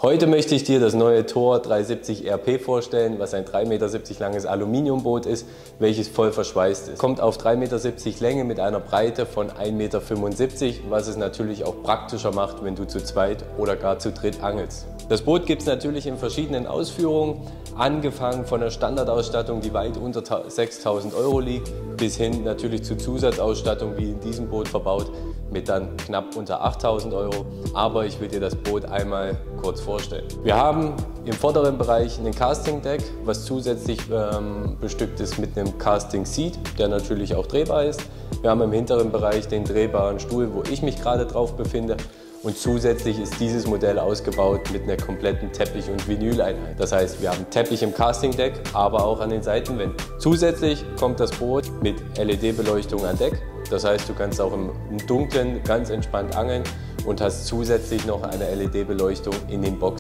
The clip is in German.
Heute möchte ich dir das neue Thor 370 RP vorstellen, was ein 3,70 Meter langes Aluminiumboot ist, welches voll verschweißt ist. Kommt auf 3,70 Meter Länge mit einer Breite von 1,75 Meter, was es natürlich auch praktischer macht, wenn du zu zweit oder gar zu dritt angelst. Das Boot gibt es natürlich in verschiedenen Ausführungen, angefangen von der Standardausstattung, die weit unter 6.000 € liegt, bis hin natürlich zu Zusatzausstattung, wie in diesem Boot verbaut, mit dann knapp unter 8.000 €. Aber ich will dir das Boot einmal kurz vorstellen. Wir haben im vorderen Bereich einen Casting Deck, was zusätzlich bestückt ist mit einem Casting Seat, der natürlich auch drehbar ist. Wir haben im hinteren Bereich den drehbaren Stuhl, wo ich mich gerade drauf befinde. Und zusätzlich ist dieses Modell ausgebaut mit einer kompletten Teppich- und Vinyleinheit. Das heißt, wir haben Teppich im Casting-Deck, aber auch an den Seitenwänden. Zusätzlich kommt das Boot mit LED-Beleuchtung an Deck. Das heißt, du kannst auch im Dunkeln ganz entspannt angeln und hast zusätzlich noch eine LED-Beleuchtung in den Boxen.